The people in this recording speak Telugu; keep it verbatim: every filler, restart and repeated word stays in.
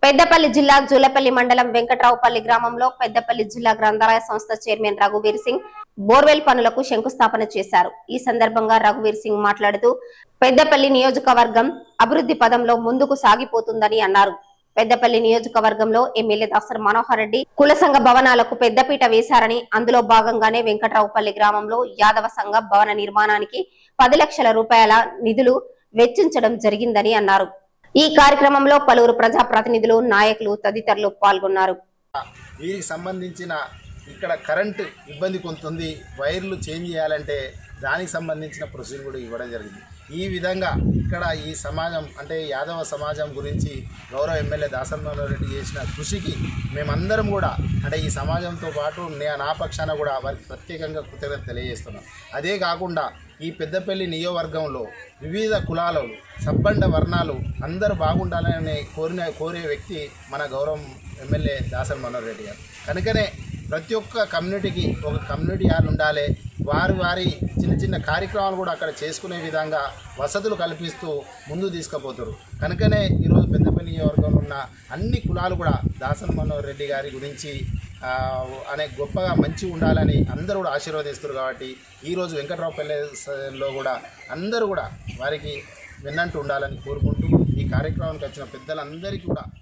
పెద్దపల్లి జిల్లా జూలపల్లి మండలం వెంకట్రావుపల్లి గ్రామంలో పెద్దపల్లి జిల్లా గ్రంథాలయ సంస్థ చైర్మన్ రఘువీర్ సింగ్ బోర్వెల్ పనులకు శంకుస్థాపన చేశారు। ఈ సందర్భంగా రఘువీర్ సింగ్ మాట్లాడుతూ పెద్దపల్లి నియోజకవర్గం అభివృద్ధి పదంలో ముందుకు సాగిపోతుందని అన్నారు। పెద్దపల్లి నియోజకవర్గంలో ఎమ్మెల్యే డాక్టర్ మనోహర్ రెడ్డి కుల సంఘ భవనాలకు పెద్దపీట వేశారని, అందులో భాగంగానే వెంకట్రావుపల్లి గ్రామంలో యాదవ సంఘ భవన నిర్మాణానికి పది లక్షల రూపాయల నిధులు వెచ్చించడం జరిగిందని అన్నారు। ఈ కార్యక్రమంలో పలువురు ప్రజా ప్రతినిధులు, నాయకులు తదితరులు పాల్గొన్నారు। వీరికి సంబంధించిన ఇక్కడ కరెంటు ఇబ్బంది కొంతుంది, వైర్లు చేంజ్ చేయాలంటే దానికి సంబంధించిన ప్రొసీజర్ కూడా ఇవ్వడం జరిగింది। ఈ విధంగా ఇక్కడ ఈ సమాజం అంటే యాదవ సమాజం గురించి గౌరవ ఎమ్మెల్యే దాసరి మనోహర్ రెడ్డి చేసిన కృషికి మేమందరం కూడా అంటే ఈ సమాజంతో పాటు నా పక్షాన కూడా వారికి ప్రత్యేకంగా కృతజ్ఞత తెలియజేస్తున్నాం। అదే కాకుండా ఈ పెద్దపల్లి నియోజకవర్గంలో వివిధ కులాలు, సబ్బండ వర్ణాలు అందరూ బాగుండాలని కోరిన కోరే వ్యక్తి మన గౌరవం ఎమ్మెల్యే దాసరి మనోహర్ రెడ్డి గారు। కనుకనే ప్రతి ఒక్క కమ్యూనిటీకి ఒక కమ్యూనిటీ హాల్ ఉండాలి, వారి వారి చిన్న చిన్న కార్యక్రమాలు కూడా అక్కడ చేసుకునే విధంగా వసతులు కల్పిస్తూ ముందు తీసుకుపోతారు। కనుకనే ఈరోజు పెద్దపల్లి నియోజకవర్గంలో ఉన్న అన్ని కులాలు కూడా దాసరి మనోహర్ రెడ్డి గారి గురించి అనే గొప్పగా మంచి ఉండాలని అందరూ కూడా ఆశీర్వదిస్తారు। కాబట్టి ఈరోజు వెంకట్రావుపల్లిలో కూడా అందరూ కూడా వారికి విన్నట్టు ఉండాలని కోరుకుంటూ ఈ కార్యక్రమానికి వచ్చిన పెద్దలందరికీ కూడా